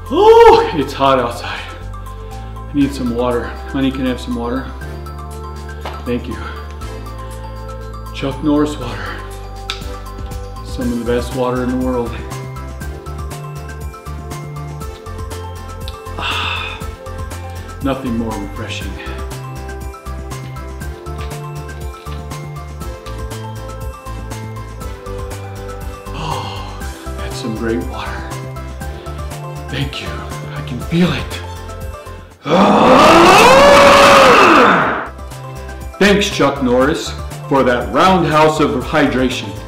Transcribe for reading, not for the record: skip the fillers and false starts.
Oh, it's hot outside. I need some water. Honey, can I have some water? Thank you. Chuck Norris water. Some of the best water in the world. Nothing more refreshing. Oh, that's some great water. Thank you. I can feel it. Thanks, Chuck Norris, for that roundhouse of hydration.